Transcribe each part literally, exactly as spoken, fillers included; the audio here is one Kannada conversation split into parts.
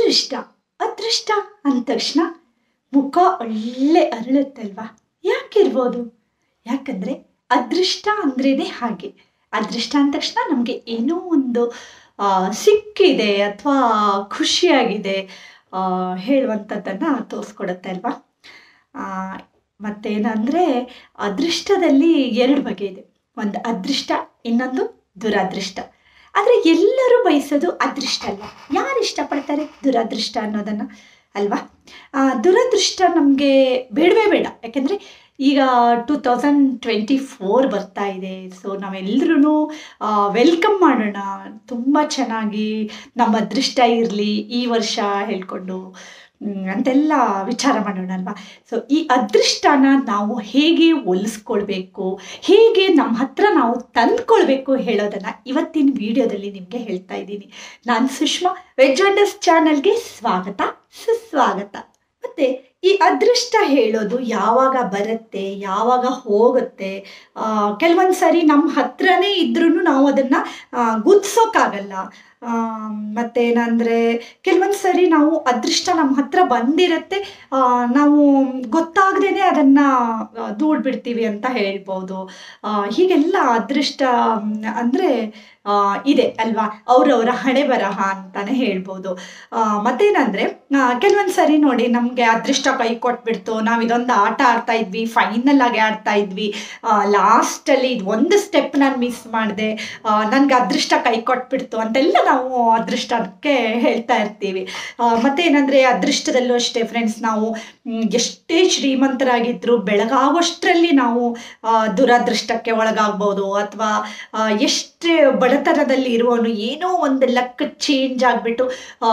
ಅದೃಷ್ಟ ಅದೃಷ್ಟ ಅಂದ ತಕ್ಷಣ ಮುಖ ಒಳ್ಳೆ ಅರಳುತ್ತಲ್ವಾ? ಯಾಕಿರ್ಬೋದು? ಯಾಕಂದರೆ ಅದೃಷ್ಟ ಅಂದ್ರೇ ಹಾಗೆ. ಅದೃಷ್ಟ ಅಂದ ತಕ್ಷಣ ನಮಗೆ ಏನೋ ಒಂದು ಸಿಕ್ಕಿದೆ ಅಥವಾ ಖುಷಿಯಾಗಿದೆ ಹೇಳುವಂಥದ್ದನ್ನು ತೋರಿಸ್ಕೊಡುತ್ತೆ ಅಲ್ವಾ? ಮತ್ತೇನಂದರೆ ಅದೃಷ್ಟದಲ್ಲಿ ಎರಡು ಬಗೆ ಇದೆ. ಒಂದು ಅದೃಷ್ಟ, ಇನ್ನೊಂದು ದುರದೃಷ್ಟ. ಆದರೆ ಎಲ್ಲರೂ ಬಯಸೋದು ಅದೃಷ್ಟ ಅಲ್ವಾ? ಯಾರು ಇಷ್ಟಪಡ್ತಾರೆ ದುರದೃಷ್ಟ ಅನ್ನೋದನ್ನು ಅಲ್ವಾ? ದುರದೃಷ್ಟ ನಮಗೆ ಬೇಡವೇ ಬೇಡ. ಯಾಕೆಂದರೆ ಈಗ ಟೂ ತೌಸಂಡ್ ಟ್ವೆಂಟಿ ಫೋರ್ ಬರ್ತಾ ಇದೆ. ಸೊ ನಾವೆಲ್ಲರೂ ವೆಲ್ಕಮ್ ಮಾಡೋಣ, ತುಂಬ ಚೆನ್ನಾಗಿ ನಮ್ಮ ಅದೃಷ್ಟ ಇರಲಿ ಈ ವರ್ಷ ಹೇಳ್ಕೊಂಡು ಅಂತೆಲ್ಲ ವಿಚಾರ ಮಾಡೋಣ ಅಲ್ವಾ? ಸೊ ಈ ಅದೃಷ್ಟನ ನಾವು ಹೇಗೆ ಒಲಿಸ್ಕೊಳ್ಬೇಕು, ಹೇಗೆ ನಮ್ಮ ಹತ್ರ ನಾವು ತಂದ್ಕೊಳ್ಬೇಕು ಹೇಳೋದನ್ನು ಇವತ್ತಿನ ವಿಡಿಯೋದಲ್ಲಿ ನಿಮಗೆ ಹೇಳ್ತಾ ಇದ್ದೀನಿ. ನಾನು ಸುಷ್ಮಾ, ವೆಜ್ ವಂಡರ್ಸ್ ಚಾನಲ್ಗೆ ಸ್ವಾಗತ, ಸುಸ್ವಾಗತ. ಮತ್ತು ಈ ಅದೃಷ್ಟ ಹೇಳೋದು ಯಾವಾಗ ಬರುತ್ತೆ, ಯಾವಾಗ ಹೋಗುತ್ತೆ, ಕೆಲವೊಂದು ಸಾರಿ ನಮ್ಮ ಹತ್ರನೇ ಇದ್ರೂ ನಾವು ಅದನ್ನು ಗುರ್ತಿಸೋಕ್ಕಾಗಲ್ಲ. ಮತ್ತೇನಂದರೆ ಕೆಲವೊಂದು ಸರಿ ನಾವು ಅದೃಷ್ಟ ನಮ್ಮ ಹತ್ರ ಬಂದಿರುತ್ತೆ, ನಾವು ಗೊತ್ತಾಗದೇ ಅದನ್ನು ದೂಡ್ಬಿಡ್ತೀವಿ ಅಂತ ಹೇಳ್ಬೋದು. ಹೀಗೆಲ್ಲ ಅದೃಷ್ಟ ಅಂದರೆ ಇದೆ ಅಲ್ವಾ? ಅವರವರ ಹಣೆ ಬರಹ ಅಂತಲೇ ಹೇಳ್ಬೋದು. ಮತ್ತೇನಂದರೆ ಕೆಲವೊಂದು ಸರಿ ನೋಡಿ, ನಮಗೆ ಅದೃಷ್ಟ ಕೈ ಕೊಟ್ಬಿಡ್ತು, ನಾವು ಇದೊಂದು ಆಟ ಆಡ್ತಾ ಇದ್ವಿ, ಫೈನಲ್ ಆಗಿ ಆಡ್ತಾ ಇದ್ವಿ, ಲಾಸ್ಟಲ್ಲಿ ಒಂದು ಸ್ಟೆಪ್ ನಾನು ಮಿಸ್ ಮಾಡಿದೆ, ನನಗೆ ಅದೃಷ್ಟ ಕೈ ಕೊಟ್ಬಿಡ್ತು ಅಂತೆಲ್ಲ ನಾವು ಅದೃಷ್ಟಕ್ಕೆ ಹೇಳ್ತಾ ಇರ್ತೀವಿ. ಮತ್ತೇನಂದರೆ ಅದೃಷ್ಟದಲ್ಲೂ ಅಷ್ಟೇ ಫ್ರೆಂಡ್ಸ್, ನಾವು ಎಷ್ಟೇ ಶ್ರೀಮಂತರಾಗಿದ್ದರೂ ಬೆಳಗಾಗೋಷ್ಟರಲ್ಲಿ ನಾವು ದುರದೃಷ್ಟಕ್ಕೆ ಒಳಗಾಗ್ಬೋದು. ಅಥವಾ ಎಷ್ಟೇ ಬಡತನದಲ್ಲಿ ಇರುವವನು ಏನೋ ಒಂದು ಲಕ್ ಚೇಂಜ್ ಆಗಿಬಿಟ್ಟು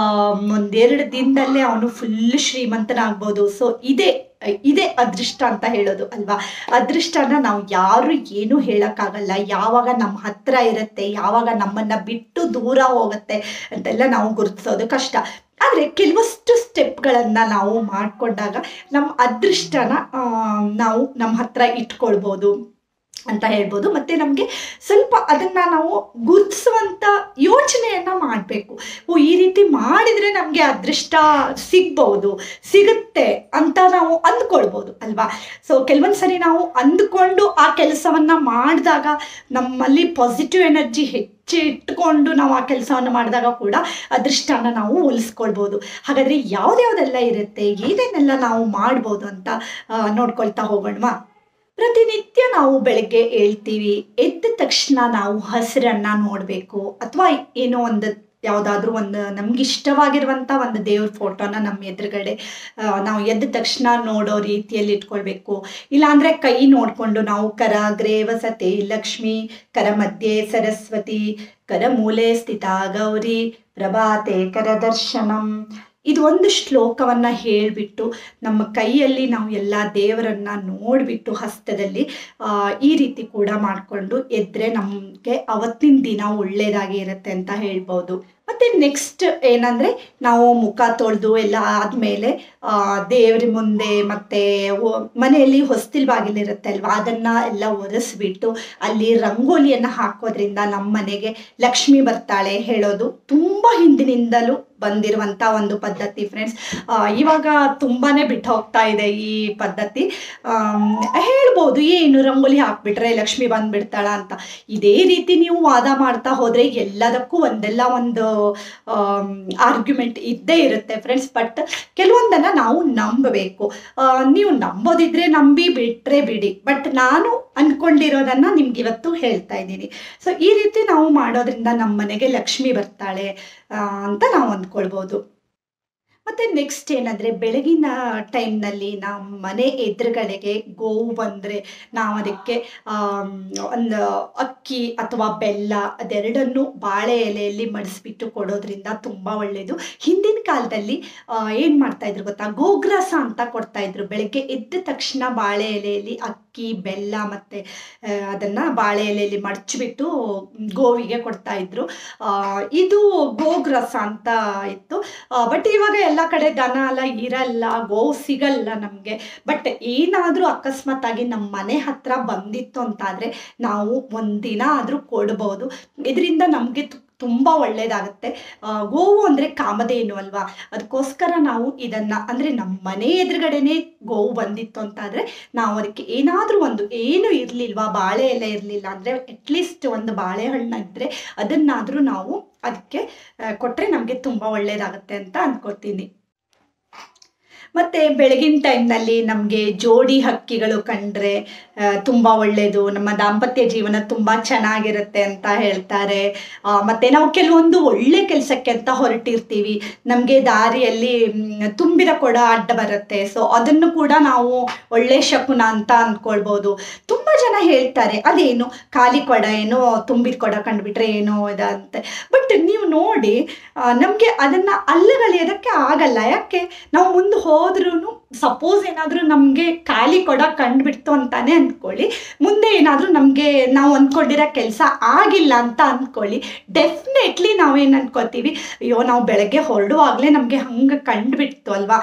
ಒಂದೆರಡು ದಿನದಲ್ಲೇ ಅವನು ಫುಲ್ ಶ್ರೀಮಂತನಾಗ್ಬೋದು. ಸೊ ಇದೇ ಇದೇ ಅದೃಷ್ಟ ಅಂತ ಹೇಳೋದು ಅಲ್ವಾ? ಅದೃಷ್ಟನ ನಾವು ಯಾರು ಏನೂ ಹೇಳೋಕ್ಕಾಗಲ್ಲ. ಯಾವಾಗ ನಮ್ಮ ಹತ್ರ ಇರುತ್ತೆ, ಯಾವಾಗ ನಮ್ಮನ್ನು ಬಿಟ್ಟು ದೂರ ಹೋಗುತ್ತೆ ಅಂತೆಲ್ಲ ನಾವು ಗುರುತಿಸೋದು ಕಷ್ಟ. ಆದರೆ ಕೆಲವಷ್ಟು ಸ್ಟೆಪ್ಗಳನ್ನು ನಾವು ಮಾಡಿಕೊಂಡಾಗ ನಮ್ಮ ಅದೃಷ್ಟನ ನಾವು ನಮ್ಮ ಹತ್ರ ಇಟ್ಕೊಳ್ಬೋದು ಅಂತ ಹೇಳ್ಬೋದು. ಮತ್ತು ನಮಗೆ ಸ್ವಲ್ಪ ಅದನ್ನು ನಾವು ಗುರುತಿಸುವಂಥ ಯೋಚನೆಯನ್ನು ಮಾಡಬೇಕು. ಓ, ಈ ರೀತಿ ಮಾಡಿದರೆ ನಮಗೆ ಅದೃಷ್ಟ ಸಿಗ್ಬೋದು, ಸಿಗುತ್ತೆ ಅಂತ ನಾವು ಅಂದ್ಕೊಳ್ಬೋದು ಅಲ್ವಾ? ಸೊ ಕೆಲವೊಂದು ಸರಿ ನಾವು ಅಂದ್ಕೊಂಡು ಆ ಕೆಲಸವನ್ನು ಮಾಡಿದಾಗ ನಮ್ಮಲ್ಲಿ ಪಾಸಿಟಿವ್ ಎನರ್ಜಿ ಹೆಚ್ಚು ಇಟ್ಕೊಂಡು ನಾವು ಆ ಕೆಲಸವನ್ನು ಮಾಡಿದಾಗ ಕೂಡ ಅದೃಷ್ಟನ ನಾವು ಹೋಲಿಸ್ಕೊಳ್ಬೋದು. ಹಾಗಾದರೆ ಯಾವುದ್ಯಾವುದೆಲ್ಲ ಇರುತ್ತೆ, ಏನೇನೆಲ್ಲ ನಾವು ಮಾಡ್ಬೋದು ಅಂತ ನೋಡ್ಕೊಳ್ತಾ ಹೋಗೋಣವಾ? ಪ್ರತಿನಿತ್ಯ ನಾವು ಬೆಳಗ್ಗೆ ಹೇಳ್ತೀವಿ, ಎದ್ದ ತಕ್ಷಣ ನಾವು ಹಸಿರನ್ನು ನೋಡಬೇಕು, ಅಥವಾ ಏನೋ ಒಂದು ಯಾವುದಾದ್ರೂ ಒಂದು ನಮ್ಗೆ ಇಷ್ಟವಾಗಿರುವಂಥ ಒಂದು ದೇವ್ರ ಫೋಟೋನ ನಮ್ಮ ಎದುರುಗಡೆ ನಾವು ಎದ್ದ ತಕ್ಷಣ ನೋಡೋ ರೀತಿಯಲ್ಲಿ ಇಟ್ಕೊಳ್ಬೇಕು. ಇಲ್ಲಾಂದರೆ ಕೈ ನೋಡಿಕೊಂಡು ನಾವು ಕರ ಅಗ್ರೆ ವಸತೆ ಲಕ್ಷ್ಮಿ, ಕರ ಮಧ್ಯೆ ಸರಸ್ವತಿ, ಕರ ಮೂಲೆ ಸ್ಥಿತ ಗೌರಿ, ಪ್ರಭಾತೆ ಕರ ದರ್ಶನಂ, ಇದು ಒಂದು ಶ್ಲೋಕವನ್ನು ಹೇಳಿಬಿಟ್ಟು ನಮ್ಮ ಕೈಯಲ್ಲಿ ನಾವು ಎಲ್ಲ ದೇವರನ್ನು ನೋಡಿಬಿಟ್ಟು ಹಸ್ತದಲ್ಲಿ ಈ ರೀತಿ ಕೂಡ ಮಾಡಿಕೊಂಡು ಎದ್ದರೆ ನಮಗೆ ಅವತ್ತಿನ ದಿನ ಒಳ್ಳೆಯದಾಗಿ ಇರುತ್ತೆ ಅಂತ ಹೇಳ್ಬೋದು. ಮತ್ತು ನೆಕ್ಸ್ಟ್ ಏನಂದರೆ ನಾವು ಮುಖ ತೊಳೆದು ಎಲ್ಲ ಆದಮೇಲೆ ದೇವ್ರ ಮುಂದೆ ಮತ್ತು ಮನೆಯಲ್ಲಿ ಹೊಸ್ತಿಲ್ ಬಾಗಿಲಿರುತ್ತೆ ಅಲ್ವಾ, ಅದನ್ನು ಎಲ್ಲ ಒರೆಸ್ಬಿಟ್ಟು ಅಲ್ಲಿ ರಂಗೋಲಿಯನ್ನು ಹಾಕೋದ್ರಿಂದ ನಮ್ಮ ಮನೆಗೆ ಲಕ್ಷ್ಮಿ ಬರ್ತಾಳೆ ಹೇಳೋದು ತುಂಬ ಹಿಂದಿನಿಂದಲೂ ಬಂದಿರುವಂಥ ಒಂದು ಪದ್ಧತಿ ಫ್ರೆಂಡ್ಸ್. ಇವಾಗ ತುಂಬಾ ಬಿಟ್ಟು ಹೋಗ್ತಾ ಇದೆ ಈ ಪದ್ಧತಿ. ಹೇಳ್ಬೋದು, ಏನು ರಂಗೋಲಿ ಹಾಕ್ಬಿಟ್ರೆ ಲಕ್ಷ್ಮಿ ಬಂದುಬಿಡ್ತಾಳ ಅಂತ. ಇದೇ ರೀತಿ ನೀವು ವಾದ ಮಾಡ್ತಾ ಹೋದರೆ ಎಲ್ಲದಕ್ಕೂ ಒಂದೆಲ್ಲ ಒಂದು ಆರ್ಗ್ಯುಮೆಂಟ್ ಇದ್ದೇ ಇರುತ್ತೆ ಫ್ರೆಂಡ್ಸ್. ಬಟ್ ಕೆಲವೊಂದನ್ನು ನಾವು ನಂಬಬೇಕು. ನೀವು ನಂಬೋದಿದ್ರೆ ನಂಬಿ, ಬಿಟ್ಟರೆ ಬಿಡಿ. ಬಟ್ ನಾನು ಅಂದ್ಕೊಂಡಿರೋದನ್ನು ನಿಮ್ಗೆ ಇವತ್ತು ಹೇಳ್ತಾ ಇದ್ದೀನಿ. ಸೊ ಈ ರೀತಿ ನಾವು ಮಾಡೋದ್ರಿಂದ ನಮ್ಮ ಮನೆಗೆ ಲಕ್ಷ್ಮಿ ಬರ್ತಾಳೆ ಅಂತ ನಾವು ಅಂದ್ಕೊಳ್ಬೋದು. ಮತ್ತು ನೆಕ್ಸ್ಟ್ ಏನಂದರೆ ಬೆಳಗಿನ ಟೈಮ್ನಲ್ಲಿ ನಮ್ಮ ಮನೆ ಎದುರುಗಡೆಗೆ ಗೋವು ಬಂದರೆ ನಾವು ಅದಕ್ಕೆ ಒಂದು ಅಕ್ಕಿ ಅಥವಾ ಬೆಲ್ಲ ಅದೆರಡನ್ನು ಬಾಳೆ ಎಲೆಯಲ್ಲಿ ಮಡಿಸ್ಬಿಟ್ಟು ಕೊಡೋದ್ರಿಂದ ತುಂಬ ಒಳ್ಳೆಯದು. ಹಿಂದಿನ ಕಾಲದಲ್ಲಿ ಏನು ಮಾಡ್ತಾಯಿದ್ರು ಗೊತ್ತಾ, ಗೋಗ್ರಾಸ ಅಂತ ಕೊಡ್ತಾಯಿದ್ರು. ಬೆಳಗ್ಗೆ ಎದ್ದ ತಕ್ಷಣ ಬಾಳೆ ಎಲೆಯಲ್ಲಿ ಅಕ್ಕಿ ಬೆಲ್ಲ ಮತ್ತು ಅದನ್ನು ಬಾಳೆ ಎಲೆಯಲ್ಲಿ ಮಡಚಿಬಿಟ್ಟು ಗೋವಿಗೆ ಕೊಡ್ತಾಯಿದ್ರು. ಇದು ಗೋಗ್ರಾಸ ಅಂತ ಇತ್ತು. ಬಟ್ ಇವಾಗ ಎಲ್ಲ ಕಡೆ ದನ ಎಲ್ಲ ಇರಲ್ಲ, ಗೋವು ಸಿಗಲ್ಲ ನಮಗೆ. ಬಟ್ ಏನಾದರೂ ಅಕಸ್ಮಾತಾಗಿ ನಮ್ಮ ಮನೆ ಹತ್ರ ಬಂದಿತ್ತು ಅಂತಾದರೆ ನಾವು ಒಂದಿನ ಆದರೂ ಕೊಡ್ಬೋದು. ಇದರಿಂದ ನಮಗೆ ತುಂಬ ಒಳ್ಳೆಯದಾಗುತ್ತೆ. ಗೋವು ಅಂದರೆ ಕಾಮಧೇನು ಅಲ್ವಾ, ಅದಕ್ಕೋಸ್ಕರ ನಾವು ಇದನ್ನು ಅಂದರೆ ನಮ್ಮ ಮನೆ ಎದುರುಗಡೆನೇ ಗೋವು ಬಂದಿತ್ತು ಅಂತಾದರೆ ನಾವು ಅದಕ್ಕೆ ಏನಾದರೂ ಒಂದು ಏನು ಇರಲಿಲ್ವಾ, ಬಾಳೆ ಎಲೆ ಇರಲಿಲ್ಲ ಅಂದರೆ ಅಟ್ಲೀಸ್ಟ್ ಒಂದು ಬಾಳೆಹಣ್ಣು ಇದ್ದರೆ ಅದನ್ನಾದರೂ ನಾವು ಅದಕ್ಕೆ ಕೊಟ್ಟರೆ ನಮಗೆ ತುಂಬ ಒಳ್ಳೆಯದಾಗುತ್ತೆ ಅಂತ ಅಂದ್ಕೋತೀನಿ. ಮತ್ತು ಬೆಳಗಿನ ಟೈಮ್ನಲ್ಲಿ ನಮಗೆ ಜೋಡಿ ಹಕ್ಕಿಗಳು ಕಂಡ್ರೆ ತುಂಬ ಒಳ್ಳೆಯದು, ನಮ್ಮ ದಾಂಪತ್ಯ ಜೀವನ ತುಂಬ ಚೆನ್ನಾಗಿರುತ್ತೆ ಅಂತ ಹೇಳ್ತಾರೆ. ಮತ್ತು ನಾವು ಕೆಲವೊಂದು ಒಳ್ಳೆ ಕೆಲಸಕ್ಕೆ ಅಂತ ಹೊರಟಿರ್ತೀವಿ, ನಮಗೆ ದಾರಿಯಲ್ಲಿ ತುಂಬಿದ ಕೊಡ ಅಡ್ಡ ಬರುತ್ತೆ, ಸೊ ಅದನ್ನು ಕೂಡ ನಾವು ಒಳ್ಳೆ ಶಕುನ ಅಂತ ಅಂದ್ಕೊಳ್ಬೋದು. ತುಂಬ ಜನ ಹೇಳ್ತಾರೆ ಅದೇನು ಖಾಲಿ ಕೊಡ ಏನೋ ತುಂಬಿದ ಕೊಡ ಕಂಡುಬಿಟ್ರೆ ಏನೋ ಇದಂತೆ. ಬಟ್ ನೀವು ನೋಡಿ ನಮಗೆ ಅದನ್ನು ಅಲ್ಲಗಲಿಯೋದಕ್ಕೆ ಆಗಲ್ಲ. ಯಾಕೆ, ನಾವು ಮುಂದೆ ಹೋದ್ರೂ ಸಪೋಸ್ ಏನಾದರೂ ನಮಗೆ ಖಾಲಿ ಕೊಡ ಕಂಡುಬಿಡ್ತು ಅಂತಾನೆ ಅಂದ್ಕೊಳ್ಳಿ, ಮುಂದೆ ಏನಾದರೂ ನಮಗೆ ನಾವು ಅಂದ್ಕೊಂಡಿರೋ ಕೆಲಸ ಆಗಿಲ್ಲ ಅಂತ ಅಂದ್ಕೊಳ್ಳಿ, ಡೆಫಿನೆಟ್ಲಿ ನಾವೇನು ಅಂದ್ಕೊಳ್ತೀವಿ, ಅಯ್ಯೋ ನಾವು ಬೆಳಗ್ಗೆ ಹೊರಡುವಾಗಲೇ ನಮಗೆ ಹಂಗೆ ಕಂಡುಬಿಡ್ತು ಅಲ್ವಾ,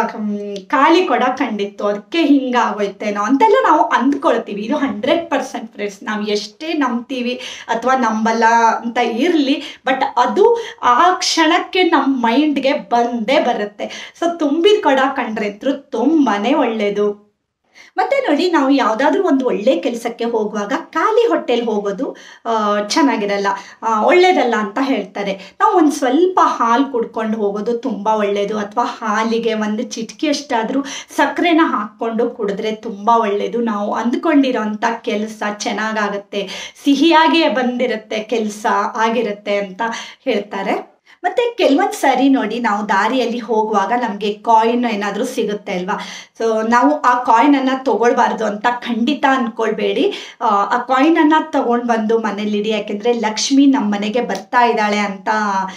ಖಾಲಿ ಕೊಡ ಕಂಡಿತ್ತು ಅದಕ್ಕೆ ಹಿಂಗಾಗೋಯ್ತೇನೋ ಅಂತೆಲ್ಲ ನಾವು ಅಂದ್ಕೊಳ್ತೀವಿ. ಇದು ಹಂಡ್ರೆಡ್ ಪರ್ಸೆಂಟ್ ಫ್ರೆಂಡ್ಸ್, ನಾವು ಎಷ್ಟೇ ನಂಬ್ತೀವಿ ಅಥವಾ ನಂಬಲ್ಲ ಅಂತ ಇರಲಿ, ಬಟ್ ಅದು ಆ ಕ್ಷಣಕ್ಕೆ ನಮ್ಮ ಮೈಂಡ್ಗೆ ಬಂದೇ ಬರುತ್ತೆ. ಸೊ ತುಂಬಿದ ಕೊಡ ಕಂಡ್ರೆ ತುಂಬಾ ಒಳ್ಳೆಯದು. ಮತ್ತು ನೋಡಿ, ನಾವು ಯಾವುದಾದ್ರೂ ಒಂದು ಒಳ್ಳೆ ಕೆಲಸಕ್ಕೆ ಹೋಗುವಾಗ ಖಾಲಿ ಹೊಟ್ಟೆಲಿ ಹೋಗೋದು ಚೆನ್ನಾಗಿರಲ್ಲ, ಒಳ್ಳೆಯದಲ್ಲ ಅಂತ ಹೇಳ್ತಾರೆ. ನಾವು ಒಂದು ಸ್ವಲ್ಪ ಹಾಲು ಕುಡ್ಕೊಂಡು ಹೋಗೋದು ತುಂಬ ಒಳ್ಳೆಯದು, ಅಥವಾ ಹಾಲಿಗೆ ಒಂದು ಚಿಟಿಕೆ ಅಷ್ಟಾದರೂ ಸಕ್ಕರೆನ ಹಾಕ್ಕೊಂಡು ಕುಡಿದ್ರೆ ತುಂಬ ಒಳ್ಳೆಯದು. ನಾವು ಅಂದ್ಕೊಂಡಿರೋಂಥ ಕೆಲಸ ಚೆನ್ನಾಗಾಗುತ್ತೆ, ಸಿಹಿಯಾಗೇ ಬಂದಿರುತ್ತೆ, ಕೆಲಸ ಆಗಿರುತ್ತೆ ಅಂತ ಹೇಳ್ತಾರೆ. ಮತ್ತು ಕೆಲವೊಂದು ಸಾರಿ ನೋಡಿ, ನಾವು ದಾರಿಯಲ್ಲಿ ಹೋಗುವಾಗ ನಮಗೆ ಕಾಯಿನ್ ಏನಾದರೂ ಸಿಗುತ್ತೆ ಅಲ್ವಾ, ಸೊ ನಾವು ಆ ಕಾಯಿನನ್ನು ತೊಗೊಳ್ಬಾರ್ದು ಅಂತ ಖಂಡಿತ ಅಂದ್ಕೊಳ್ಬೇಡಿ. ಆ ಕಾಯಿನನ್ನು ತೊಗೊಂಡು ಬಂದು ಮನೇಲಿಡಿ, ಯಾಕೆಂದರೆ ಲಕ್ಷ್ಮಿ ನಮ್ಮ ಮನೆಗೆ ಬರ್ತಾ ಇದ್ದಾಳೆ ಅಂತ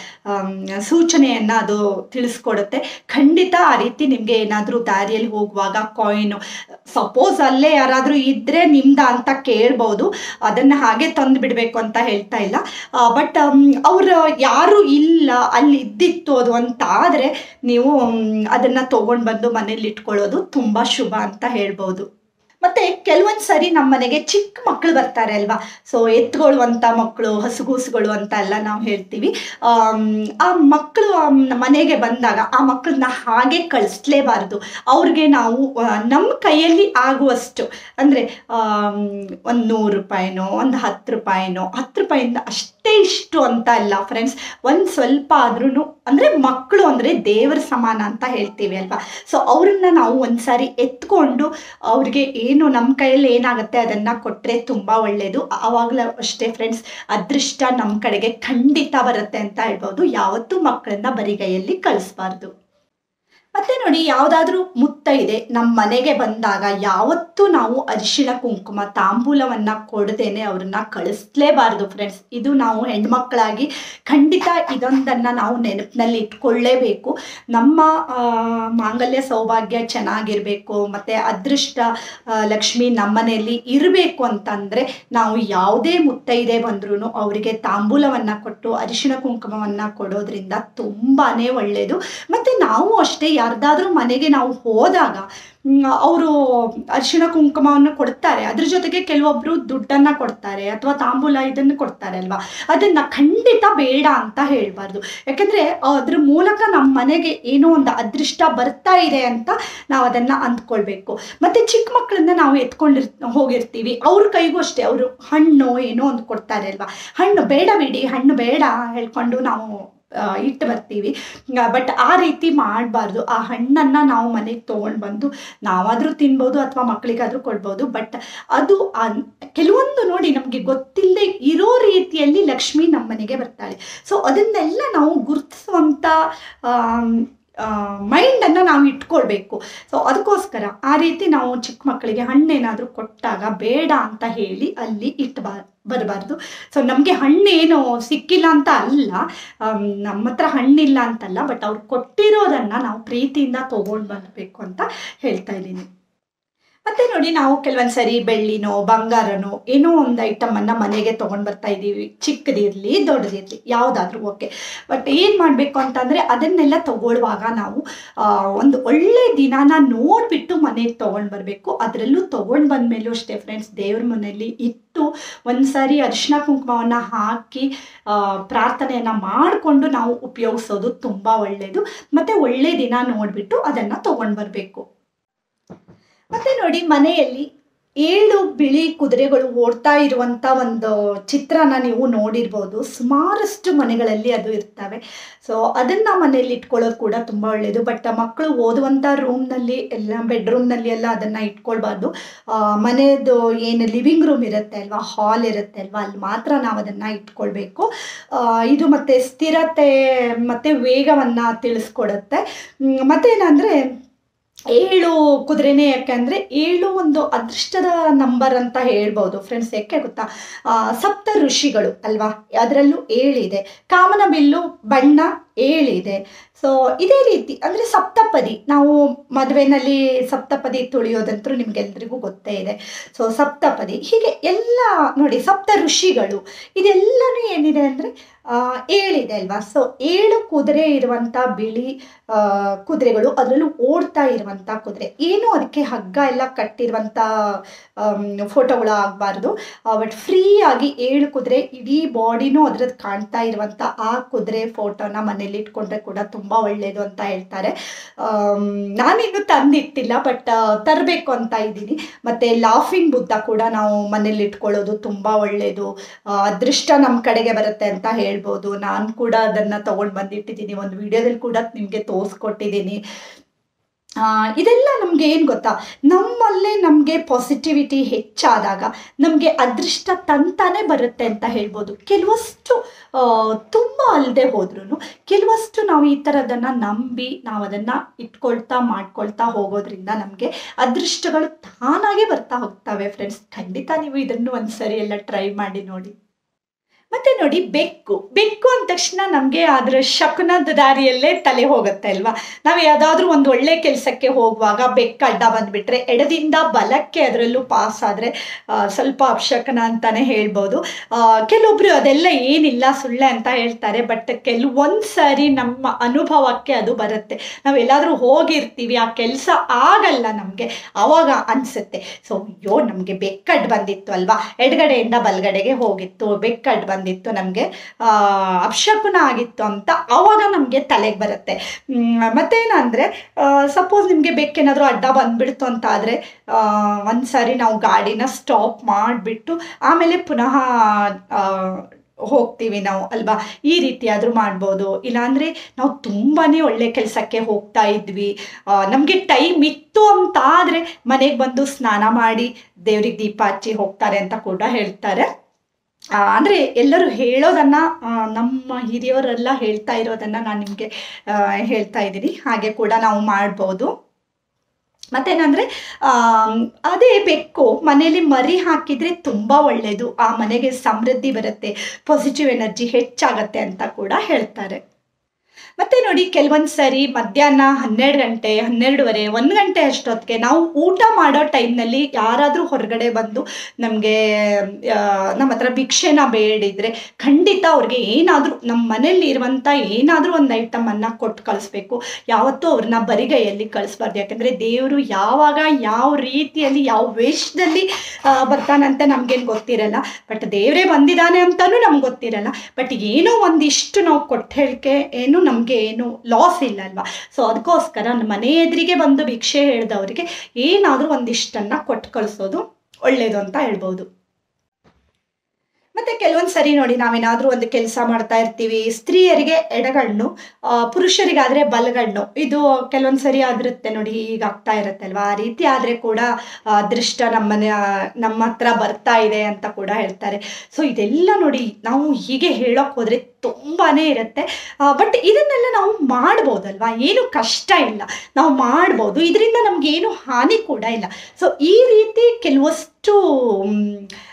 ಸೂಚನೆಯನ್ನು ಅದು ತಿಳಿಸ್ಕೊಡುತ್ತೆ. ಖಂಡಿತ ಆ ರೀತಿ ನಿಮಗೆ ಏನಾದರೂ ದಾರಿಯಲ್ಲಿ ಹೋಗುವಾಗ ಕಾಯಿನು ಸಪೋಸ್ ಅಲ್ಲೇ ಯಾರಾದರೂ ಇದ್ದರೆ ನಿಮ್ದ ಅಂತ ಕೇಳ್ಬೋದು, ಅದನ್ನು ಹಾಗೆ ತಂದು ಬಿಡಬೇಕು ಅಂತ ಹೇಳ್ತಾ ಇಲ್ಲ. ಬಟ್ ಅವರು ಯಾರು ಇಲ್ಲ, ಅಲ್ಲಿ ಇದ್ದಿತ್ತು ಅದು ಅಂತ ಆದರೆ ನೀವು ಅದನ್ನು ತೊಗೊಂಡು ಬಂದು ಮನೇಲಿ ಇಟ್ಕೊಳ್ಳೋದು ತುಂಬ ಶುಭ ಅಂತ ಹೇಳ್ಬೋದು. ಮತ್ತು ಕೆಲವೊಂದು ಸರಿ ನಮ್ಮ ಮನೆಗೆ ಚಿಕ್ಕ ಮಕ್ಕಳು ಬರ್ತಾರೆ ಅಲ್ವಾ, ಸೊ ಎತ್ಕೊಳ್ಳುವಂಥ ಮಕ್ಕಳು, ಹಸುಗೂಸುಗಳು ಅಂತ ಎಲ್ಲ ನಾವು ಹೇಳ್ತೀವಿ. ಆ ಮಕ್ಕಳು ಮನೆಗೆ ಬಂದಾಗ ಆ ಮಕ್ಕಳನ್ನ ಹಾಗೆ ಕಳಿಸ್ಲೇಬಾರ್ದು. ಅವ್ರಿಗೆ ನಾವು ನಮ್ಮ ಕೈಯಲ್ಲಿ ಆಗುವಷ್ಟು ಅಂದರೆ ಒಂದು ನೂರು ರೂಪಾಯಿನೋ ಒಂದು ಹತ್ತು ರೂಪಾಯಿನೋ ಹತ್ತು ರೂಪಾಯಿಂದ ಅಷ್ಟೇ ಇಷ್ಟು ಅಂತ ಅಲ್ಲ ಫ್ರೆಂಡ್ಸ್, ಒಂದು ಸ್ವಲ್ಪ ಆದ್ರೂ ಅಂದರೆ ಮಕ್ಕಳು ಅಂದರೆ ದೇವರ ಸಮಾನ ಅಂತ ಹೇಳ್ತೀವಿ ಅಲ್ವಾ, ಸೊ ಅವ್ರನ್ನ ನಾವು ಒಂದು ಸಾರಿ ಎತ್ಕೊಂಡು ಅವ್ರಿಗೆ ಏನು ನಮ್ಮ ಕೈಯಲ್ಲಿ ಏನಾಗುತ್ತೆ ಅದನ್ನು ಕೊಟ್ಟರೆ ತುಂಬ ಒಳ್ಳೆಯದು. ಆವಾಗಲೂ ಅಷ್ಟೇ ಫ್ರೆಂಡ್ಸ್, ಅದೃಷ್ಟ ನಮ್ಮ ಕಡೆಗೆ ಖಂಡಿತ ಬರುತ್ತೆ ಅಂತ ಹೇಳ್ಬೋದು. ಯಾವತ್ತೂ ಮಕ್ಕಳನ್ನ ಬರಿಗೈಯಲ್ಲಿ ಕಳಿಸ್ಬಾರ್ದು. ಮತ್ತು ನೋಡಿ, ಯಾವುದಾದ್ರೂ ಮುತ್ತೈದೆ ನಮ್ಮ ಮನೆಗೆ ಬಂದಾಗ ಯಾವತ್ತೂ ನಾವು ಅರಿಶಿಣ ಕುಂಕುಮ ತಾಂಬೂಲವನ್ನು ಕೊಡದೇನೆ ಅವ್ರನ್ನ ಕಳಿಸ್ಲೇಬಾರ್ದು ಫ್ರೆಂಡ್ಸ್. ಇದು ನಾವು ಹೆಣ್ಮಕ್ಳಾಗಿ ಖಂಡಿತ ಇದೊಂದನ್ನು ನಾವು ನೆನಪಿನಲ್ಲಿ ಇಟ್ಕೊಳ್ಳೇಬೇಕು. ನಮ್ಮ ಮಾಂಗಲ್ಯ ಸೌಭಾಗ್ಯ ಚೆನ್ನಾಗಿರಬೇಕು ಮತ್ತು ಅದೃಷ್ಟ ಲಕ್ಷ್ಮಿ ನಮ್ಮ ಮನೆಯಲ್ಲಿ ಇರಬೇಕು ಅಂತಂದರೆ ನಾವು ಯಾವುದೇ ಮುತ್ತೈದೆ ಬಂದ್ರೂ ಅವರಿಗೆ ತಾಂಬೂಲವನ್ನು ಕೊಟ್ಟು ಅರಿಶಿಣ ಕುಂಕುಮವನ್ನು ಕೊಡೋದ್ರಿಂದ ತುಂಬಾ ಒಳ್ಳೆಯದು. ಮತ್ತು ನಾವು ಅಷ್ಟೇ ಯಾರ್ದಾದ್ರೂ ಮನೆಗೆ ನಾವು ಹೋದಾಗ ಅವರು ಅರಿಶಿಣ ಕುಂಕುಮವನ್ನು ಕೊಡ್ತಾರೆ, ಅದ್ರ ಜೊತೆಗೆ ಕೆಲವೊಬ್ಬರು ದುಡ್ಡನ್ನು ಕೊಡ್ತಾರೆ ಅಥವಾ ತಾಂಬೂಲ ಇದನ್ನು ಕೊಡ್ತಾರೆ ಅಲ್ವಾ, ಅದನ್ನು ಖಂಡಿತ ಬೇಡ ಅಂತ ಹೇಳಬಾರ್ದು. ಯಾಕೆಂದರೆ ಅದ್ರ ಮೂಲಕ ನಮ್ಮ ಮನೆಗೆ ಏನೋ ಒಂದು ಅದೃಷ್ಟ ಬರ್ತಾ ಇದೆ ಅಂತ ನಾವು ಅದನ್ನು ಅಂದ್ಕೊಳ್ಬೇಕು. ಮತ್ತು ಚಿಕ್ಕ ಮಕ್ಕಳನ್ನ ನಾವು ಎತ್ಕೊಂಡಿರ್ ಹೋಗಿರ್ತೀವಿ, ಅವ್ರ ಕೈಗೂ ಅಷ್ಟೇ ಅವರು ಹಣ್ಣು ಏನೋ ಒಂದು ಕೊಡ್ತಾರೆ ಅಲ್ವಾ, ಹಣ್ಣು ಬೇಡ ಬಿಡಿ, ಹಣ್ಣು ಬೇಡ ಹೇಳ್ಕೊಂಡು ನಾವು ಇಟ್ಟು ಬರ್ತೀವಿ. ಬಟ್ ಆ ರೀತಿ ಮಾಡಬಾರ್ದು. ಆ ಹಣ್ಣನ್ನು ನಾವು ಮನೆಗೆ ತೊಗೊಂಡು ಬಂದು ನಾವಾದರೂ ತಿನ್ಬೋದು ಅಥವಾ ಮಕ್ಕಳಿಗಾದರೂ ಕೊಡ್ಬೋದು. ಬಟ್ ಅದು ಕೆಲವೊಂದು ನೋಡಿ ನಮಗೆ ಗೊತ್ತಿಲ್ಲದೆ ಇರೋ ರೀತಿಯಲ್ಲಿ ಲಕ್ಷ್ಮಿ ನಮ್ಮ ಮನೆಗೆ ಬರ್ತಾಳೆ. ಸೊ ಅದನ್ನೆಲ್ಲ ನಾವು ಗುರುತಿಸುವಂಥ ಮೈಂಡನ್ನು ನಾವು ಇಟ್ಕೊಳ್ಬೇಕು. ಸೊ ಅದಕ್ಕೋಸ್ಕರ ಆ ರೀತಿ ನಾವು ಚಿಕ್ಕ ಮಕ್ಕಳಿಗೆ ಹಣ್ಣೇನಾದರೂ ಕೊಟ್ಟಾಗ ಬೇಡ ಅಂತ ಹೇಳಿ ಅಲ್ಲಿ ಇಟ್ಬಾರ್ದು ಬರಬಾರ್ದು. ಸೊ ನಮಗೆ ಹಣ್ಣೇನು ಸಿಕ್ಕಿಲ್ಲ ಅಂತ ಅಲ್ಲ, ನಮ್ಮ ಹತ್ರ ಹಣ್ಣಿಲ್ಲ ಅಂತಲ್ಲ, ಬಟ್ ಅವ್ರು ಕೊಟ್ಟಿರೋದನ್ನು ನಾವು ಪ್ರೀತಿಯಿಂದ ತೊಗೊಂಡು ಬರಬೇಕು ಅಂತ ಹೇಳ್ತಾ ಇದ್ದೀನಿ. ಮತ್ತೆ ನೋಡಿ, ನಾವು ಕೆಲವೊಂದು ಸರಿ ಬೆಳ್ಳಿನೋ ಬಂಗಾರನೋ ಏನೋ ಒಂದು ಐಟಮನ್ನು ಮನೆಗೆ ತೊಗೊಂಡು ಬರ್ತಾ ಇದ್ದೀವಿ. ಚಿಕ್ಕದಿರಲಿ ದೊಡ್ಡದಿರಲಿ ಯಾವುದಾದ್ರೂ ಓಕೆ. ಬಟ್ ಏನು ಮಾಡಬೇಕು ಅಂತಂದರೆ, ಅದನ್ನೆಲ್ಲ ತಗೊಳ್ಳುವಾಗ ನಾವು ಒಂದು ಒಳ್ಳೆ ದಿನಾನ ನೋಡಿಬಿಟ್ಟು ಮನೆಗೆ ತೊಗೊಂಡು ಬರಬೇಕು. ಅದರಲ್ಲೂ ತೊಗೊಂಡು ಬಂದಮೇಲೂ ಅಷ್ಟೇ ಫ್ರೆಂಡ್ಸ್, ದೇವ್ರ ಮನೆಯಲ್ಲಿ ಇಟ್ಟು ಒಂದು ಸಾರಿ ಅರಿಶಿನ ಕುಂಕುಮವನ್ನು ಹಾಕಿ ಪ್ರಾರ್ಥನೆಯನ್ನು ಮಾಡಿಕೊಂಡು ನಾವು ಉಪಯೋಗಿಸೋದು ತುಂಬ ಒಳ್ಳೆಯದು. ಮತ್ತು ಒಳ್ಳೆ ದಿನ ನೋಡಿಬಿಟ್ಟು ಅದನ್ನು ತೊಗೊಂಡು ಬರಬೇಕು. ಮತ್ತೆ ನೋಡಿ, ಮನೆಯಲ್ಲಿ ಏಳು ಬಿಳಿ ಕುದುರೆಗಳು ಓಡ್ತಾ ಇರುವಂಥ ಒಂದು ಚಿತ್ರನ ನೀವು ನೋಡಿರ್ಬೋದು. ಸುಮಾರಷ್ಟು ಮನೆಗಳಲ್ಲಿ ಅದು ಇರ್ತವೆ. ಸೊ ಅದನ್ನು ಮನೆಯಲ್ಲಿ ಇಟ್ಕೊಳ್ಳೋದು ಕೂಡ ತುಂಬ ಒಳ್ಳೆಯದು. ಬಟ್ ಮಕ್ಕಳು ಓದುವಂಥ ರೂಮ್ನಲ್ಲಿ ಎಲ್ಲ ಬೆಡ್ರೂಮ್ನಲ್ಲಿ ಎಲ್ಲ ಅದನ್ನು ಇಟ್ಕೊಳ್ಬಾರ್ದು. ಮನೆಯದು ಏನು ಲಿವಿಂಗ್ ರೂಮ್ ಇರುತ್ತೆ ಅಲ್ವಾ, ಹಾಲ್ ಇರುತ್ತೆ ಅಲ್ವಾ, ಅಲ್ಲಿ ಮಾತ್ರ ನಾವು ಅದನ್ನು ಇಟ್ಕೊಳ್ಬೇಕು. ಇದು ಮತ್ತು ಸ್ಥಿರತೆ ಮತ್ತು ವೇಗವನ್ನು ತಿಳಿಸ್ಕೊಡುತ್ತೆ. ಮತ್ತೇನಂದರೆ, ಏಳು ಕುದುರೆನೇ ಯಾಕೆಂದರೆ ಏಳು ಒಂದು ಅದೃಷ್ಟದ ನಂಬರ್ ಅಂತ ಹೇಳ್ಬೋದು ಫ್ರೆಂಡ್ಸ್. ಯಾಕೆ ಗೊತ್ತಾ, ಸಪ್ತ ಋಷಿಗಳು ಅಲ್ವಾ, ಅದರಲ್ಲೂ ಏಳಿದೆ. ಕಾಮನಬಿಲ್ಲು ಬಣ್ಣ ಏಳಿದೆ. ಸೊ ಇದೇ ರೀತಿ ಅಂದರೆ ಸಪ್ತಪದಿ, ನಾವು ಮದುವೆನಲ್ಲಿ ಸಪ್ತಪದಿ ತುಳಿಯೋದಂತೂ ನಿಮಗೆಲ್ರಿಗೂ ಗೊತ್ತೇ ಇದೆ. ಸೊ ಸಪ್ತಪದಿ ಹೀಗೆ ಎಲ್ಲ ನೋಡಿ, ಸಪ್ತ ಋಷಿಗಳು ಇದೆಲ್ಲನೂ ಏನಿದೆ ಅಂದರೆ ಏಳಿದೆ ಅಲ್ವಾ. ಸೊ ಏಳು ಕುದುರೆ ಇರುವಂಥ ಬಿಳಿ ಕುದುರೆಗಳು, ಅದರಲ್ಲೂ ಓಡ್ತಾ ಇರುವಂಥ ಕುದುರೆ. ಏನು ಅದಕ್ಕೆ ಹಗ್ಗ ಎಲ್ಲ ಕಟ್ಟಿರುವಂಥ ಫೋಟೋಗಳು ಆಗಬಾರ್ದು. ಬಟ್ ಫ್ರೀಯಾಗಿ ಏಳು ಕುದುರೆ ಇಡೀ ಬಾಡಿನೂ ಅದ್ರದ್ದು ಕಾಣ್ತಾ ಇರುವಂಥ ಆ ಕುದುರೆ ಫೋಟೋನ ಮನೇಲಿ ಇಟ್ಕೊಂಡ್ರೆ ಕೂಡ ತುಂಬ ಒಳ್ಳೆಯದು ಅಂತ ಹೇಳ್ತಾರೆ. ನಾನಿನ್ನೂ ತಂದಿಟ್ಟಿಲ್ಲ, ಬಟ್ ತರಬೇಕು ಅಂತ ಇದ್ದೀನಿ. ಮತ್ತು ಲಾಫಿಂಗ್ ಬುದ್ಧ ಕೂಡ ನಾವು ಮನೇಲಿ ಇಟ್ಕೊಳ್ಳೋದು ತುಂಬ ಒಳ್ಳೆಯದು. ಅದೃಷ್ಟ ನಮ್ಮ ಕಡೆಗೆ ಬರುತ್ತೆ ಅಂತ ಹೇಳ್ಬೋದು. ನಾನು ಕೂಡ ಅದನ್ನು ತೊಗೊಂಡು ಬಂದಿಟ್ಟಿದ್ದೀನಿ, ಒಂದು ವಿಡಿಯೋದಲ್ಲಿ ಕೂಡ ನಿಮಗೆ ತೋರಿಸ್ಕೊಟ್ಟಿದ್ದೀನಿ. ಇದೆಲ್ಲ ನಮಗೆ ಏನು ಗೊತ್ತಾ, ನಮ್ಮಲ್ಲೇ ನಮಗೆ ಪಾಸಿಟಿವಿಟಿ ಹೆಚ್ಚಾದಾಗ ನಮಗೆ ಅದೃಷ್ಟ ತಂತಾನೆ ಬರುತ್ತೆ ಅಂತ ಹೇಳ್ಬೋದು. ಕೆಲವಷ್ಟು ತುಂಬ ಅಲ್ಲದೆ ಹೋದ್ರೂ ಕೆಲವಷ್ಟು ನಾವು ಈ ಥರದನ್ನು ನಂಬಿ ನಾವು ಅದನ್ನು ಇಟ್ಕೊಳ್ತಾ ಮಾಡ್ಕೊಳ್ತಾ ಹೋಗೋದ್ರಿಂದ ನಮಗೆ ಅದೃಷ್ಟಗಳು ತಾನಾಗೆ ಬರ್ತಾ ಹೋಗ್ತವೆ ಫ್ರೆಂಡ್ಸ್. ಖಂಡಿತ ನೀವು ಇದನ್ನು ಒಂದು ಸರಿ ಎಲ್ಲ ಟ್ರೈ ಮಾಡಿ ನೋಡಿ. ಮತ್ತು ನೋಡಿ, ಬೆಕ್ಕು ಬೆಕ್ಕು ಅಂದ ತಕ್ಷಣ ನಮಗೆ ಅದರ ಶಕುನದ ದಾರಿಯಲ್ಲೇ ತಲೆ ಹೋಗುತ್ತೆ ಅಲ್ವಾ. ನಾವು ಯಾವುದಾದ್ರೂ ಒಂದು ಒಳ್ಳೆ ಕೆಲಸಕ್ಕೆ ಹೋಗುವಾಗ ಬೆಕ್ಕು ಅಡ್ಡ ಬಂದುಬಿಟ್ರೆ ಎಡದಿಂದ ಬಲಕ್ಕೆ ಅದರಲ್ಲೂ ಪಾಸ್ ಆದರೆ ಸ್ವಲ್ಪ ಅಪಶಕನ ಅಂತಲೇ ಹೇಳ್ಬೋದು. ಕೆಲವೊಬ್ಬರು ಅದೆಲ್ಲ ಏನಿಲ್ಲ ಸುಳ್ಳೆ ಅಂತ ಹೇಳ್ತಾರೆ. ಬಟ್ ಕೆಲವೊಂದು ಸಾರಿ ನಮ್ಮ ಅನುಭವಕ್ಕೆ ಅದು ಬರುತ್ತೆ. ನಾವು ಎಲ್ಲಾದರೂ ಹೋಗಿರ್ತೀವಿ, ಆ ಕೆಲಸ ಆಗಲ್ಲ ನಮಗೆ, ಆವಾಗ ಅನಿಸುತ್ತೆ ಸೊ ಅಯ್ಯೋ ನಮಗೆ ಬೆಕ್ಕಡ್ಡು ಬಂದಿತ್ತು ಅಲ್ವಾ, ಎಡಗಡೆಯಿಂದ ಬಲಗಡೆಗೆ ಹೋಗಿತ್ತು, ಬೆಕ್ಕಡ್ಡು ಬಂದು ಬಂದಿತ್ತು ನಮಗೆ ಅಪಶಕುನ ಆಗಿತ್ತು ಅಂತ ಆವಾಗ ನಮಗೆ ತಲೆಗೆ ಬರುತ್ತೆ. ಮತ್ತೇನಂದರೆ, ಸಪೋಸ್ ನಿಮಗೆ ಬೆಕ್ಕೇನಾದರೂ ಅಡ್ಡ ಬಂದುಬಿಡ್ತು ಅಂತ ಆದರೆ ಒಂದು ಸಾರಿ ನಾವು ಗಾಡಿನ ಸ್ಟಾಪ್ ಮಾಡಿಬಿಟ್ಟು ಆಮೇಲೆ ಪುನಃ ಹೋಗ್ತೀವಿ ನಾವು ಅಲ್ವಾ. ಈ ರೀತಿ ಆದರೂ ಮಾಡ್ಬೋದು. ಇಲ್ಲಾಂದರೆ ನಾವು ತುಂಬಾ ಒಳ್ಳೆ ಕೆಲಸಕ್ಕೆ ಹೋಗ್ತಾ ಇದ್ವಿ, ನಮಗೆ ಟೈಮ್ ಇತ್ತು ಅಂತ ಆದರೆ ಮನೆಗೆ ಬಂದು ಸ್ನಾನ ಮಾಡಿ ದೇವ್ರಿಗೆ ದೀಪ ಹಚ್ಚಿ ಹೋಗ್ತಾರೆ ಅಂತ ಕೂಡ ಹೇಳ್ತಾರೆ. ಅಂದರೆ ಎಲ್ಲರೂ ಹೇಳೋದನ್ನು, ನಮ್ಮ ಹಿರಿಯವರೆಲ್ಲ ಹೇಳ್ತಾ ಇರೋದನ್ನು ನಾನು ನಿಮಗೆ ಹೇಳ್ತಾ ಇದ್ದೀನಿ. ಹಾಗೆ ಕೂಡ ನಾವು ಮಾಡ್ಬೋದು. ಮತ್ತೇನಂದರೆ, ಅದೇ ಬೆಕ್ಕು ಮನೇಲಿ ಮರಿ ಹಾಕಿದರೆ ತುಂಬ ಒಳ್ಳೆಯದು, ಆ ಮನೆಗೆ ಸಮೃದ್ಧಿ ಬರುತ್ತೆ, ಪಾಸಿಟಿವ್ ಎನರ್ಜಿ ಹೆಚ್ಚಾಗತ್ತೆ ಅಂತ ಕೂಡ ಹೇಳ್ತಾರೆ. ಮತ್ತು ನೋಡಿ, ಕೆಲವೊಂದು ಸರಿ ಮಧ್ಯಾಹ್ನ ಹನ್ನೆರಡು ಗಂಟೆ ಹನ್ನೆರಡುವರೆ ಒಂದು ಗಂಟೆ ಅಷ್ಟೊತ್ತಿಗೆ ನಾವು ಊಟ ಮಾಡೋ ಟೈಮ್ನಲ್ಲಿ ಯಾರಾದರೂ ಹೊರಗಡೆ ಬಂದು ನಮಗೆ ನಮ್ಮ ಹತ್ರ ಭಿಕ್ಷೆನ ಬೇಡಿದರೆ ಖಂಡಿತ ಅವ್ರಿಗೆ ಏನಾದರೂ ನಮ್ಮ ಮನೇಲಿ ಇರುವಂಥ ಏನಾದರೂ ಒಂದು ಐಟಮನ್ನು ಕೊಟ್ಟು ಕಳಿಸ್ಬೇಕು. ಯಾವತ್ತೂ ಅವ್ರನ್ನ ಬರಿಗೈಯಲ್ಲಿ ಕಳಿಸ್ಬಾರ್ದು. ಯಾಕಂದರೆ ದೇವರು ಯಾವಾಗ ಯಾವ ರೀತಿಯಲ್ಲಿ ಯಾವ ವೇಷದಲ್ಲಿ ಬರ್ತಾನಂತ ನಮಗೇನು ಗೊತ್ತಿರಲ್ಲ. ಬಟ್ ದೇವರೇ ಬಂದಿದ್ದಾನೆ ಅಂತಲೂ ನಮ್ಗೆ ಗೊತ್ತಿರಲ್ಲ. ಬಟ್ ಏನೋ ಒಂದಿಷ್ಟು ನಾವು ಕೊಟ್ಟು ಹೇಳಿಕೆ ಏನು ನಮಗೆ ಏನು ಲಾಸ್ ಇಲ್ಲ ಅಲ್ವಾ. ಸೊ ಅದಕ್ಕೋಸ್ಕರ ನಮ್ಮ ಮನೆ ಎದುರಿಗೆ ಬಂದು ಭಿಕ್ಷೆ ಹೇಳಿದವರಿಗೆ ಏನಾದರೂ ಒಂದಿಷ್ಟನ್ನು ಕೊಟ್ಟು ಕಳಿಸೋದು ಒಳ್ಳೆಯದು ಅಂತ ಹೇಳ್ಬೋದು. ಮತ್ತು ಕೆಲವೊಂದು ಸರಿ ನೋಡಿ, ನಾವೇನಾದರೂ ಒಂದು ಕೆಲಸ ಮಾಡ್ತಾ ಇರ್ತೀವಿ, ಸ್ತ್ರೀಯರಿಗೆ ಎಡಗಣ್ಣು, ಪುರುಷರಿಗಾದರೆ ಬಲಗಣ್ಣು, ಇದು ಕೆಲವೊಂದು ಸರಿ ಆಗಿರುತ್ತೆ ನೋಡಿ, ಈಗ ಆಗ್ತಾ ಇರುತ್ತೆ ಅಲ್ವಾ. ಆ ರೀತಿ ಆದರೆ ಕೂಡ ಅದೃಷ್ಟ ನಮ್ಮನೆ ನಮ್ಮ ಹತ್ರ ಬರ್ತಾ ಇದೆ ಅಂತ ಕೂಡ ಹೇಳ್ತಾರೆ. ಸೊ ಇದೆಲ್ಲ ನೋಡಿ, ನಾವು ಹೀಗೆ ಹೇಳೋಕೆ ಹೋದರೆ ತುಂಬಾ ಇರುತ್ತೆ. ಬಟ್ ಇದನ್ನೆಲ್ಲ ನಾವು ಮಾಡ್ಬೋದಲ್ವಾ, ಏನು ಕಷ್ಟ ಇಲ್ಲ, ನಾವು ಮಾಡ್ಬೋದು. ಇದರಿಂದ ನಮಗೇನು ಹಾನಿ ಕೂಡ ಇಲ್ಲ. ಸೊ ಈ ರೀತಿ ಕೆಲವಷ್ಟು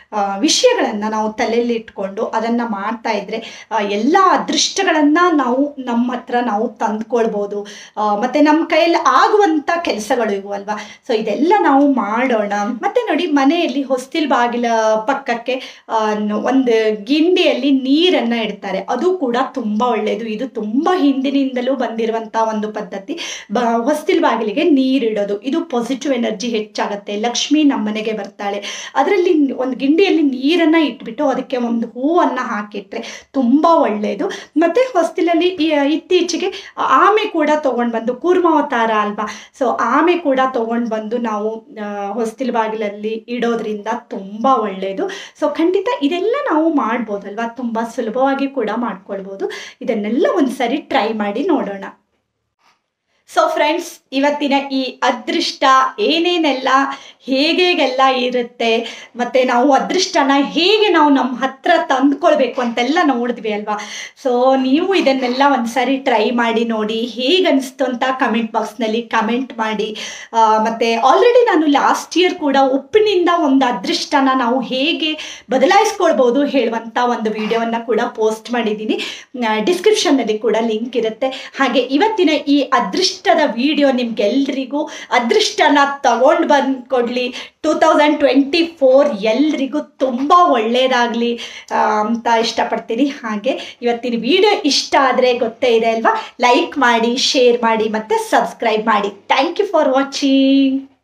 ವಿಷಯಗಳನ್ನು ನಾವು ತಲೆಯಲ್ಲಿ ಇಟ್ಕೊಂಡು ಅದನ್ನು ಮಾಡ್ತಾ ಇದ್ರೆ ಎಲ್ಲ ಅದೃಷ್ಟಗಳನ್ನು ನಾವು ನಮ್ಮ ಹತ್ರ ನಾವು ತಂದ್ಕೊಳ್ಬೋದು. ಮತ್ತು ನಮ್ಮ ಕೈಯಲ್ಲಿ ಆಗುವಂಥ ಕೆಲಸಗಳು ಇವು ಅಲ್ವಾ. ಸೊ ಇದೆಲ್ಲ ನಾವು ಮಾಡೋಣ. ಮತ್ತು ನೋಡಿ, ಮನೆಯಲ್ಲಿ ಹೊಸ್ತಿಲ್ ಬಾಗಿಲ ಪಕ್ಕಕ್ಕೆ ಒಂದು ಗಿಂಡಿಯಲ್ಲಿ ನೀರನ್ನು ಇಡ್ತಾರೆ. ಅದು ಕೂಡ ತುಂಬ ಒಳ್ಳೆಯದು. ಇದು ತುಂಬ ಹಿಂದಿನಿಂದಲೂ ಬಂದಿರುವಂಥ ಒಂದು ಪದ್ಧತಿ. ಬ ಹೊಸ್ತಿಲ್ ಬಾಗಿಲಿಗೆ ನೀರಿಡೋದು, ಇದು ಪಾಸಿಟಿವ್ ಎನರ್ಜಿ ಹೆಚ್ಚಾಗುತ್ತೆ. ಲಕ್ಷ್ಮಿ ನಮ್ಮನೆಗೆ ಬರ್ತಾಳೆ. ಅದರಲ್ಲಿ ಒಂದು ಗಿಂಡಿಯಲ್ಲಿ ನೀರನ್ನು ಇಟ್ಬಿಟ್ಟು ಅದಕ್ಕೆ ಒಂದು ಹೂವನ್ನು ಹಾಕಿಟ್ರೆ ತುಂಬ ಒಳ್ಳೆಯದು. ಮತ್ತು ಹೊಸ್ತಿಲಲ್ಲಿ ಇತ್ತೀಚೆಗೆ ಆಮೆ ಕೂಡ ತೊಗೊಂಡು ಬಂದು, ಕೂರ್ಮಾವತಾರ ಅಲ್ವಾ, ಸೊ ಆಮೆ ಕೂಡ ತೊಗೊಂಡು ಬಂದು ನಾವು ಹೊಸ್ತಿಲ್ ಬಾಗಿಲಲ್ಲಿ ಇಡೋದ್ರಿಂದ ತುಂಬ ಒಳ್ಳೆಯದು. ಸೊ ಖಂಡಿತ ಇದೆಲ್ಲ ನಾವು ಮಾಡ್ಬೋದಲ್ವಾ, ತುಂಬ ಸುಲಭವಾಗಿ ಕೂಡ ಮಾಡ್ಕೊಳ್ಬೋದು. ಇದನ್ನೆಲ್ಲ ಒಂದ್ಸರಿ ಟ್ರೈ ಮಾಡಿ ನೋಡೋಣ. ಸೊ ಫ್ರೆಂಡ್ಸ್, ಇವತ್ತಿನ ಈ ಅದೃಷ್ಟ ಏನೇನೆಲ್ಲ ಹೇಗೆಲ್ಲ ಇರುತ್ತೆ, ಮತ್ತು ನಾವು ಅದೃಷ್ಟನ ಹೇಗೆ ನಾವು ನಮ್ಮ ಹತ್ರ ತಂದ್ಕೊಳ್ಬೇಕು ಅಂತೆಲ್ಲ ನೋಡಿದ್ವಿ ಅಲ್ವಾ. ಸೊ ನೀವು ಇದನ್ನೆಲ್ಲ ಒಂದ್ಸರಿ ಟ್ರೈ ಮಾಡಿ ನೋಡಿ, ಹೇಗೆ ಅನಿಸ್ತು ಅಂತ ಕಮೆಂಟ್ ಬಾಕ್ಸ್ನಲ್ಲಿ ಕಮೆಂಟ್ ಮಾಡಿ. ಮತ್ತು ಆಲ್ರೆಡಿ ನಾನು ಲಾಸ್ಟ್ ಇಯರ್ ಕೂಡ ಉಪ್ಪಿನಿಂದ ಒಂದು ಅದೃಷ್ಟನ ನಾವು ಹೇಗೆ ಬದಲಾಯಿಸ್ಕೊಳ್ಬೋದು ಹೇಳುವಂಥ ಒಂದು ವಿಡಿಯೋವನ್ನು ಕೂಡ ಪೋಸ್ಟ್ ಮಾಡಿದ್ದೀನಿ. ಡಿಸ್ಕ್ರಿಪ್ಷನ್ನಲ್ಲಿ ಕೂಡ ಲಿಂಕ್ ಇರುತ್ತೆ. ಹಾಗೆ ಇವತ್ತಿನ ಈ ಅದೃಷ್ಟ ವಿಡಿಯೋ ನಿಮ್ಗೆಲ್ರಿಗೂ ಅದೃಷ್ಟನ ತಗೊಂಡು ಬಂದು ಕೊಡಲಿ. ಟೂ ತೌಸಂಡ್ ಟ್ವೆಂಟಿ ಫೋರ್ ಎಲ್ರಿಗೂ ತುಂಬ ಒಳ್ಳೆಯದಾಗಲಿ ಅಂತ ಇಷ್ಟಪಡ್ತೀನಿ. ಹಾಗೆ ಇವತ್ತಿನ ವಿಡಿಯೋ ಇಷ್ಟ ಆದರೆ ಗೊತ್ತೇ ಇದೆ ಅಲ್ವಾ, ಲೈಕ್ ಮಾಡಿ, ಶೇರ್ ಮಾಡಿ ಮತ್ತು ಸಬ್ಸ್ಕ್ರೈಬ್ ಮಾಡಿ. Thank you for watching.